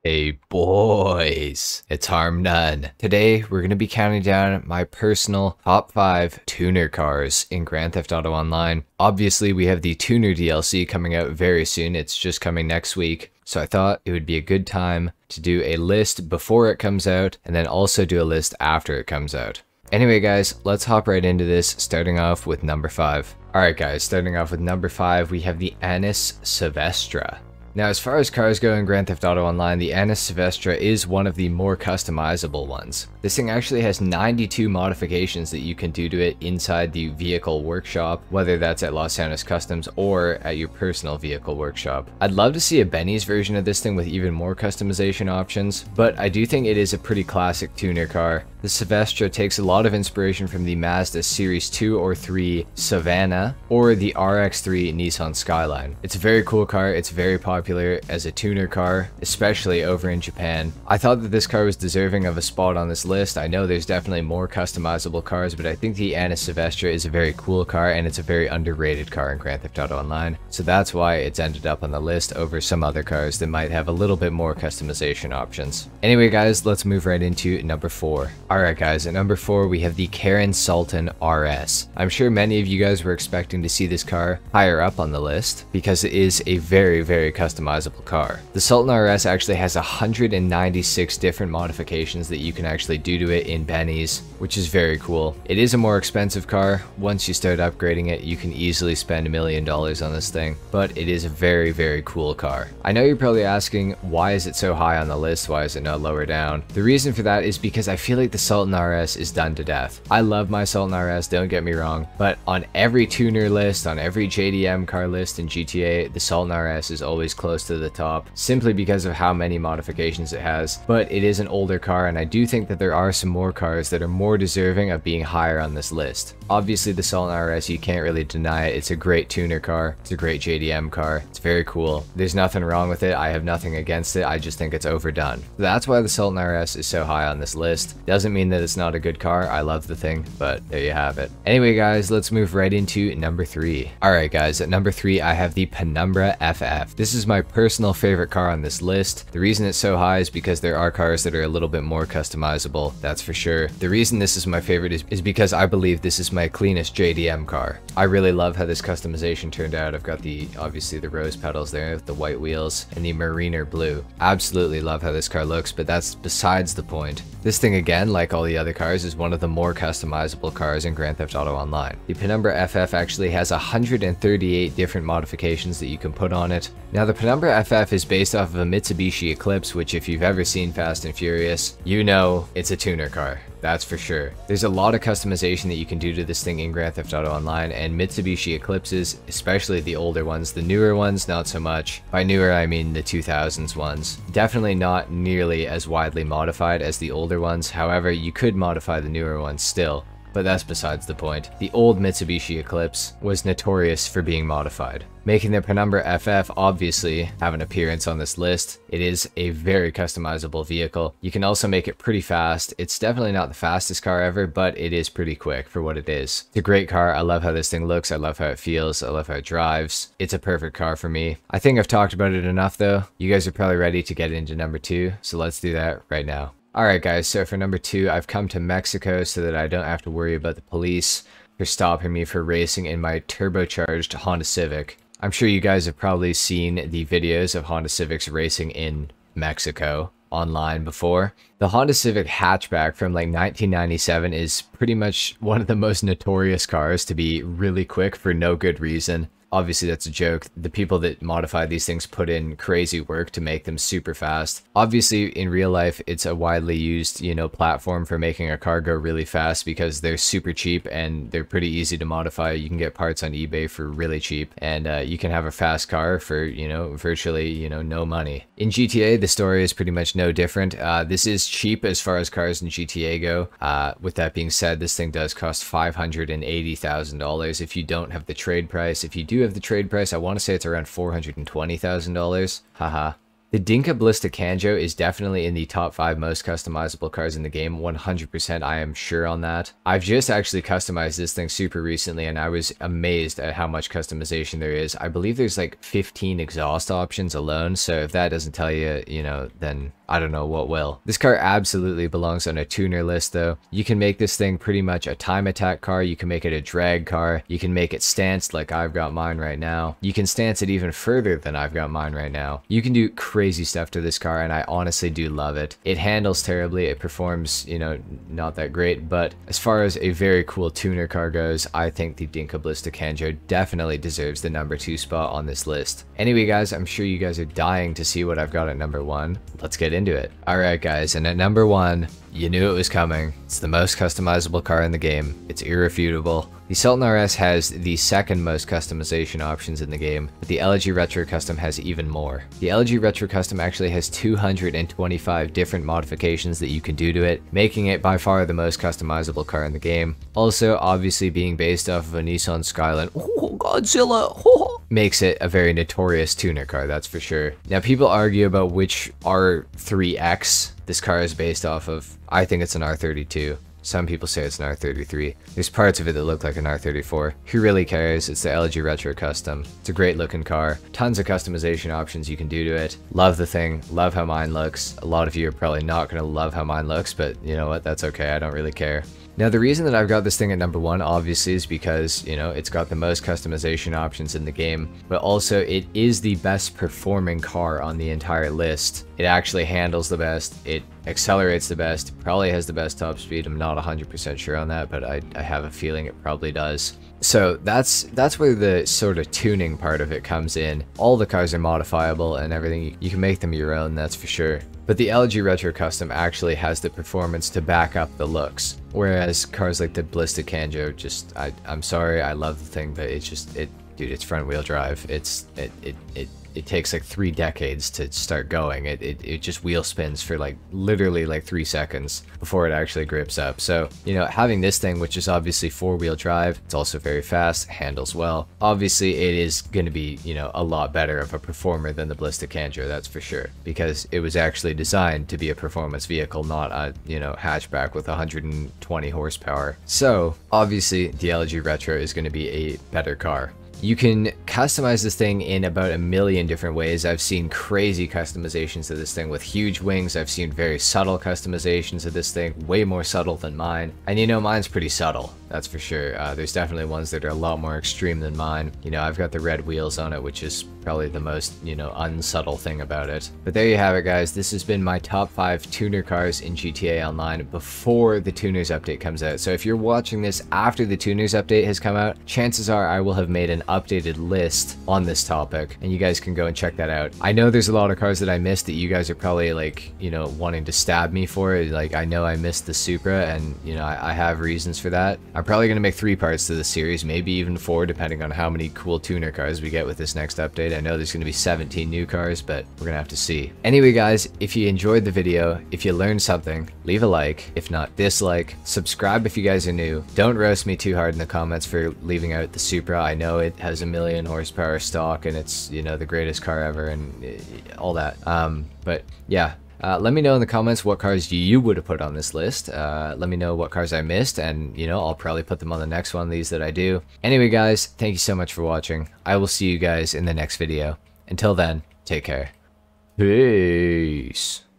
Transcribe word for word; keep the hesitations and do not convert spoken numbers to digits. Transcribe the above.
Hey boys, it's HarmNone. Today we're going to be counting down my personal top five tuner cars in Grand Theft Auto Online. Obviously we have the tuner D L C coming out very soon, it's just coming next week. So I thought it would be a good time to do a list before it comes out and then also do a list after it comes out. Anyway guys, let's hop right into this, starting off with number five. Alright guys, starting off with number five, we have the Anis Silvestre. Now, as far as cars go in Grand Theft Auto Online, the Anis Silvestre is one of the more customizable ones. This thing actually has ninety-two modifications that you can do to it inside the vehicle workshop, whether that's at Los Santos Customs or at your personal vehicle workshop. I'd love to see a Benny's version of this thing with even more customization options, but I do think it is a pretty classic tuner car. The Silvestre takes a lot of inspiration from the Mazda Series two or three Savannah or the R X three Nissan Skyline. It's a very cool car, it's very popular as a tuner car, especially over in Japan. I thought that this car was deserving of a spot on this list. I know there's definitely more customizable cars, but I think the Anis Silvestre is a very cool car and it's a very underrated car in Grand Theft Auto Online. So that's why it's ended up on the list over some other cars that might have a little bit more customization options. Anyway guys, let's move right into number four. Alright guys, at number four we have the Karen Sultan R S. I'm sure many of you guys were expecting to see this car higher up on the list because it is a very, very customizable car. The Sultan R S actually has one hundred ninety-six different modifications that you can actually do to it in Benny's, which is very cool. It is a more expensive car. Once you start upgrading it, you can easily spend a million dollars on this thing, but it is a very, very cool car. I know you're probably asking, why is it so high on the list? Why is it not lower down? The reason for that is because I feel like the Sultan R S is done to death. I love my Sultan R S, don't get me wrong, but on every tuner list, on every J D M car list in G T A, the Sultan R S is always close to the top, simply because of how many modifications it has. But it is an older car, and I do think that there are some more cars that are more deserving of being higher on this list. Obviously the Sultan R S, you can't really deny it. It's a great tuner car, it's a great J D M car, it's very cool. There's nothing wrong with it, I have nothing against it, I just think it's overdone. That's why the Sultan R S is so high on this list. Doesn't mean that it's not a good car, I love the thing, but there you have it. Anyway guys, let's move right into number three. Alright guys, at number three I have the Penumbra F F. This is my personal favorite car on this list. The reason it's so high is because there are cars that are a little bit more customizable, that's for sure. The reason this is my favorite is, is because I believe this is my cleanest J D M car. I really love how this customization turned out. I've got the, obviously the rose petals there with the white wheels and the mariner blue. Absolutely love how this car looks, but that's besides the point. This thing again, like all the other cars, is one of the more customizable cars in Grand Theft Auto Online. The Penumbra F F actually has one hundred thirty-eight different modifications that you can put on it. Now the Penumbra F F is based off of a Mitsubishi Eclipse, which if you've ever seen Fast and Furious, you know it's a tuner car. That's for sure. There's a lot of customization that you can do to this thing in Grand Theft Auto Online, and Mitsubishi Eclipses, especially the older ones, the newer ones, not so much. By newer, I mean the two thousands ones. Definitely not nearly as widely modified as the older ones, however, you could modify the newer ones still. But that's besides the point. The old Mitsubishi Eclipse was notorious for being modified, making the Penumbra F F obviously have an appearance on this list. It is a very customizable vehicle. You can also make it pretty fast. It's definitely not the fastest car ever, but it is pretty quick for what it is. It's a great car. I love how this thing looks. I love how it feels. I love how it drives. It's a perfect car for me. I think I've talked about it enough though. You guys are probably ready to get into number two, so let's do that right now. Alright guys, so for number two, I've come to Mexico so that I don't have to worry about the police for stopping me for racing in my turbocharged Honda Civic. I'm sure you guys have probably seen the videos of Honda Civics racing in Mexico online before. The Honda Civic hatchback from like nineteen ninety-seven is pretty much one of the most notorious cars to be really quick for no good reason. Obviously that's a joke. The people that modify these things put in crazy work to make them super fast. Obviously in real life it's a widely used, you know, platform for making a car go really fast because they're super cheap and they're pretty easy to modify. You can get parts on eBay for really cheap, and uh, you can have a fast car for, you know, virtually, you know, no money. In G T A the story is pretty much no different. Uh, this is cheap as far as cars in G T A go. Uh, with that being said, this thing does cost five hundred eighty thousand dollars if you don't have the trade price. If you do have the trade price, I want to say it's around four hundred twenty thousand dollars. Haha. The Dinka Ballista Kanjo is definitely in the top five most customizable cars in the game, one hundred percent I am sure on that. I've just actually customized this thing super recently and I was amazed at how much customization there is. I believe there's like fifteen exhaust options alone, so if that doesn't tell you, you know, then I don't know what will. This car absolutely belongs on a tuner list though. You can make this thing pretty much a time attack car, you can make it a drag car, you can make it stanced like I've got mine right now. You can stance it even further than I've got mine right now. You can do crazy stuff to this car and I honestly do love it. It handles terribly, it performs, you know, not that great, but as far as a very cool tuner car goes, I think the Dinka Ballista Kanjo definitely deserves the number two spot on this list. Anyway guys, I'm sure you guys are dying to see what I've got at number one. Let's get into it. Alright guys, and at number one, you knew it was coming. It's the most customizable car in the game. It's irrefutable. The Sultan R S has the second most customization options in the game, but the L G Retro Custom has even more. The L G Retro Custom actually has two hundred twenty-five different modifications that you can do to it, making it by far the most customizable car in the game. Also, obviously being based off of a Nissan Skyline, oh, Godzilla, oh, makes it a very notorious tuner car, that's for sure. Now people argue about which R three X this car is based off of. I think it's an R thirty-two. Some people say it's an R thirty-three. There's parts of it that look like an R thirty-four. Who really cares? It's the L G Retro Custom. It's a great looking car. Tons of customization options you can do to it. Love the thing. Love how mine looks. A lot of you are probably not going to love how mine looks, but you know what? That's okay. I don't really care. Now the reason that I've got this thing at number one obviously is because, you know, it's got the most customization options in the game, but also it is the best performing car on the entire list. It actually handles the best, it accelerates the best, probably has the best top speed. I'm not one hundred percent sure on that, but I, I have a feeling it probably does. So that's that's where the sort of tuning part of it comes in. All the cars are modifiable and everything, you can make them your own, that's for sure. But the L G Retro Custom actually has the performance to back up the looks. Whereas cars like the Ballista Kanjo, just, I, I'm sorry, I love the thing, but it's just, it, dude, it's front wheel drive. It's, it, it, it, it takes like three decades to start going. It, it, it just wheel spins for like literally like three seconds before it actually grips up. So, you know, having this thing, which is obviously four wheel drive, it's also very fast, handles well. Obviously it is going to be, you know, a lot better of a performer than the Ballista Kanjo, that's for sure, because it was actually designed to be a performance vehicle, not a, you know, hatchback with one hundred twenty horsepower. So obviously the L G Retro is going to be a better car. You can customize this thing in about a million different ways. I've seen crazy customizations of this thing with huge wings. I've seen very subtle customizations of this thing, way more subtle than mine. And you know, mine's pretty subtle, that's for sure. Uh, there's definitely ones that are a lot more extreme than mine. You know, I've got the red wheels on it, which is probably the most, you know, unsubtle thing about it. But there you have it, guys. This has been my top five tuner cars in G T A Online before the tuners update comes out. So if you're watching this after the tuners update has come out, chances are I will have made an updated list on this topic and you guys can go and check that out. I know there's a lot of cars that I missed that you guys are probably like, you know, wanting to stab me for. Like, I know I missed the Supra and, you know, I, I have reasons for that. I'm probably going to make three parts to the series, maybe even four, depending on how many cool tuner cars we get with this next update. I know there's going to be seventeen new cars, but we're going to have to see. Anyway, guys, if you enjoyed the video, if you learned something, leave a like. If not, dislike. Subscribe if you guys are new. Don't roast me too hard in the comments for leaving out the Supra. I know it has a million horsepower stock and it's, you know, the greatest car ever and all that. Um, but yeah. Uh, let me know in the comments what cars you would have put on this list. Uh, let me know what cars I missed, and you know, I'll probably put them on the next one of these that I do. Anyway, guys, thank you so much for watching. I will see you guys in the next video. Until then, take care. Peace.